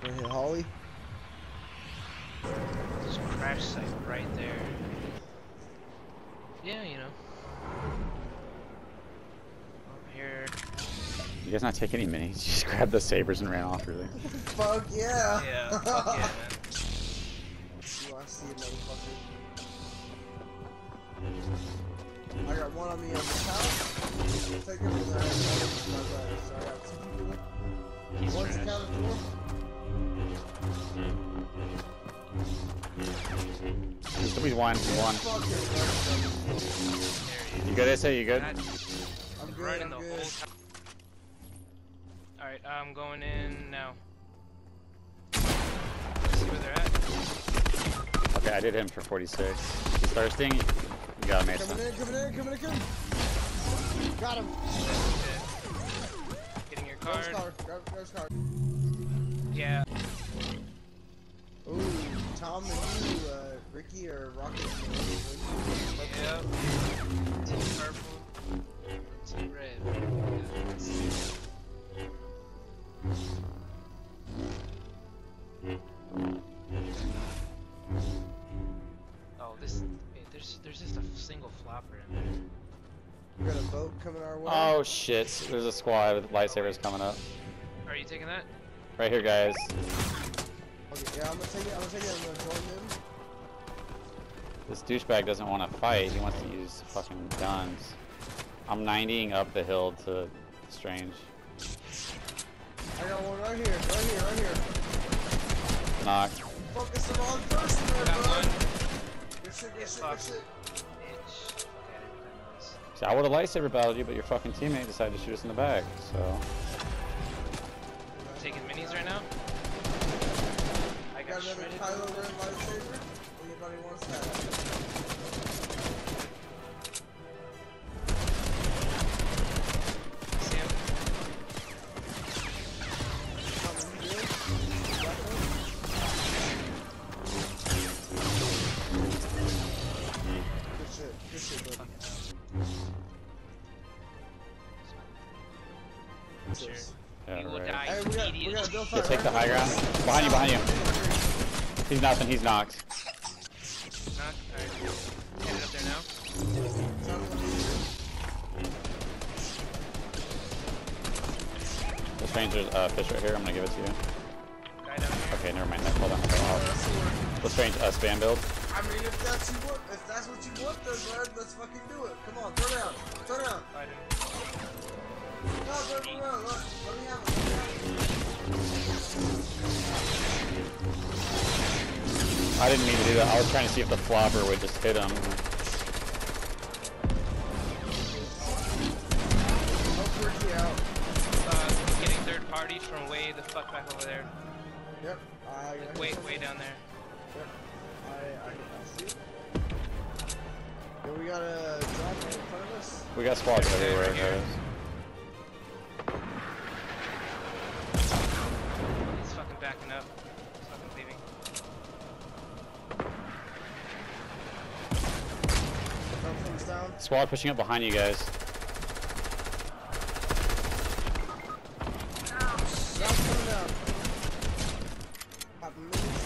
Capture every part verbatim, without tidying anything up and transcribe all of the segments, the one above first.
Gonna hit Holly. There's a crash site right there. Yeah, you know. Over here. You guys not take any minis? You just grabbed the sabers and ran off, really. Fuck yeah! Yeah, fuck yeah, man. You wanna see it, motherfucker? I got one on me on this house. Take it from there. So I got two people. He's One's trash. accounted for. Somebody's one, one. Fuck it, You good, Issa? You good? I'm good, Right in I'm the good. whole time. Alright, I'm going in now. See where they're at? Okay, I did him for forty-six. He's thirsting. You got him, Mason. Coming in, coming in, coming in, coming in. Got him. Shit. Getting your Grab his card. card. Grab, grab his card. Yeah. Ooh, Tom and you, uh, Ricky or Rocket. Yep. Team purple. Team red. Oh, this. Hey, there's there's just a single flopper in there. We got a boat coming our way. Oh shit, there's a squad with lightsabers coming up. Are you taking that? Right here, guys. Okay, yeah, I'm gonna take it. I'm gonna take it. I'm gonna join them. This douchebag doesn't want to fight. He wants to use fucking guns. I'm ninetying up the hill to Strange. I got one right here, right here, right here. Knock. Focus the wrong person there, Got bud. one. Good shit, good Get shit, good fucked. shit. Bitch. Fuck out of here, So I would have lightsaber battled you, but your fucking teammate decided to shoot us in the back. So Taking minis right now? I Got got another shredded. Kylo Ren lightsaber. Anybody wants that? See him? Tom, are you good? You got one? Good shit, good shit, bud. Sure. yeah, You will right. die Hey, we got, we immediately. got a Bill Yeah, fight take the high ground. Behind you, behind you. He's nothing. He's knocked. Knock. Alright. Headed up there now. The stranger's uh, fish right here. I'm gonna give it to you. Guy down here. Okay, never mind. That hold on. Hold on. The strange uh, spam build. I mean, if that's you want, if that's what you want, then bud, let's fucking do it. Come on, turn around, turn around. Fight him. No, turn around. Look, let me have it. Let me have it. I didn't mean to do that. I was trying to see if the flopper would just hit him. Help Ricky out. Uh, getting third parties from way the fuck back over there. Yep. I, I Like, way, way down there. Yep. I, I, I see it. Yo, we got a drop right in front of us. We got squads everywhere. Right here. guys. He's fucking backing up. He's fucking leaving. Drop things down. Squad pushing up behind you guys. Drop coming down. Pop minis.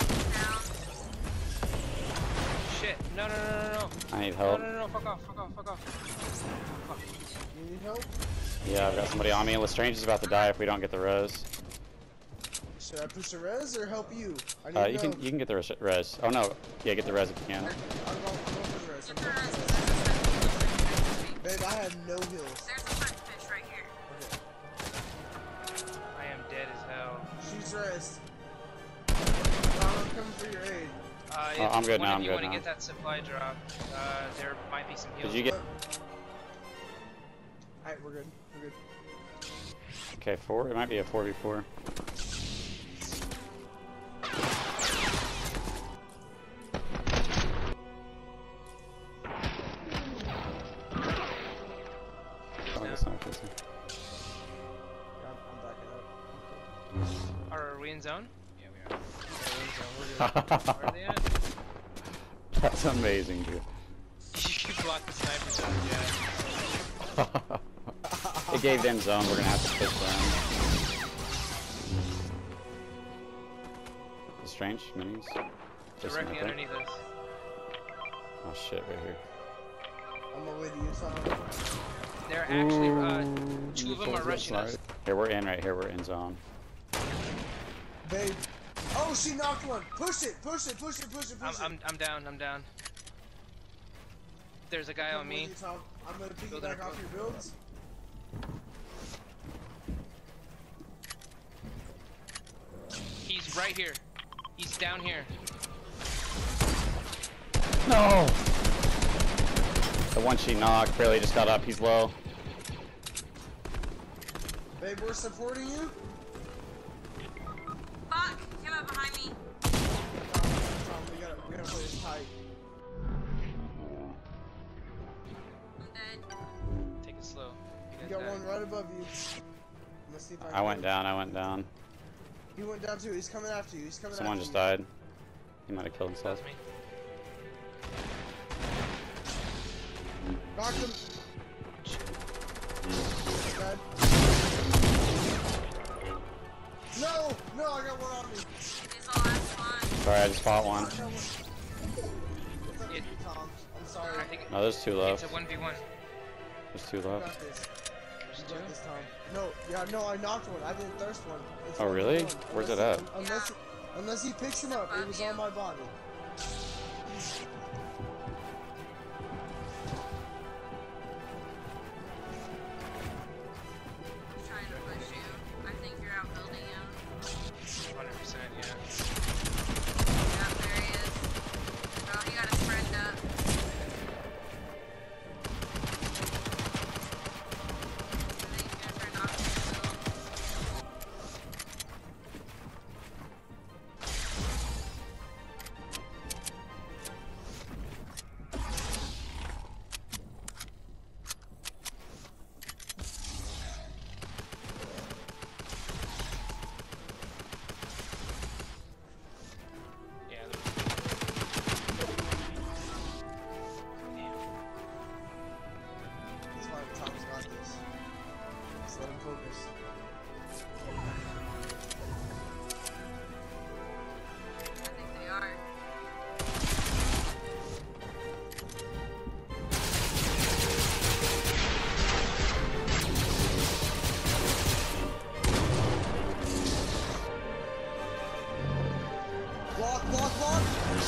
Shit. No, no, no, no, no. I need No, help. no, no, no. Fuck off, fuck off, fuck off. Fuck. You need help? Yeah, I've got somebody on me. Lestrange is about to die if we don't get the res. Should I push the res or help you? I need Uh, to you know. can you can get the res. res. Oh no, yeah, get the res if you can. I'm going, I'm going for the res. I'm going for the res. Babe, I have no heals. There's a punchfish right here. Okay. I am dead as hell. She's res. I'm coming for your aid. Uh, Oh, if I'm good one now, of I'm you good want to now. get that supply drop, uh, there might be some heals. Did you get? Alright, we're good. We're good. Okay, four. It might be a four v four. Oh, that's not good. Yeah, I'm, I'm backing up. Are we in zone? Yeah, we are. Yeah, we're in zone. We're good. Where are they at? That's amazing, dude. You block the sniper shot, yeah. It gave them zone. We're gonna have to push them. range minis. Just Directly right there. underneath us. Oh shit, right here. I'm gonna wait to use Tom. They're actually, uh, Ooh, two of them Nicole's are rushing us. outside. Here, we're in right here. We're in zone. Babe. Oh, she knocked one. Push it, push it, push it, push it, I'm, push it. I'm, I'm down, I'm down. There's a guy I'm on me. with you, Tom. I'm gonna Building piggyback a off your builds. He's right here. He's down here. No! The one she knocked barely just got up. He's low. Babe, we're supporting you. Fuck! Came up behind me. Tom, Tom, we gotta, we gotta play this tight. I'm dead. Take it slow. You You got guys one died. right above you. I'm gonna see if I can I went get him. down. I went down. He went down too. He's coming after you. He's coming Someone after just you. died. He might have killed himself. That's me. Knocked him. Dead. No! No, I got one on me. He's the last one. Sorry, I just fought one. I got one. It's up to It- you, Tom. I'm sorry. I think No, there's two it's left. a one v one. There's two You left. got this. There's You two. got this, Tom. No, yeah, no, I knocked one. I didn't thirst one. It's Oh, one v really? one. Where's Unless it he- at? Unless, he, unless he picks him up, it was on my body. He's trying to push you. I think you're out building him. one hundred percent, yeah. Yeah, there he is. Oh, he got his friend up. I think he's gonna try to knock me still. Yeah. there- Damn. That's why Tom's got this. Just let him focus. I think they are. Block, block, block!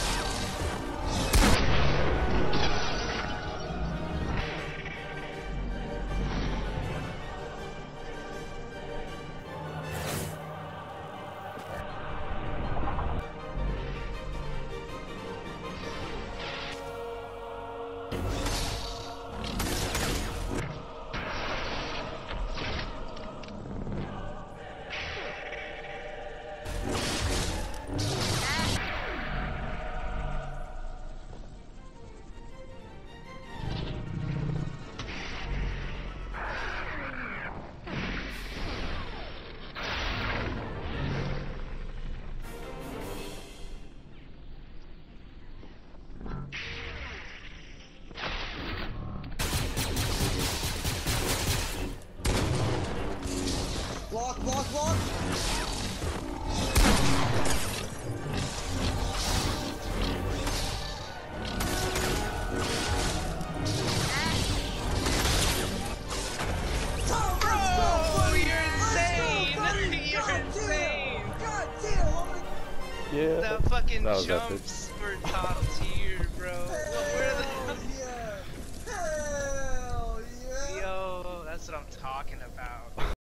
Block, block, block! Tom, Bro, let's go, buddy! you're Let's insane! go, buddy! You're God insane! Damn. God damn! I'm gonna- Yeah. The fucking That was epic. jumps were top tier, bro. Where Hell yeah! Hell the yeah! Yo, that's what I'm talking about.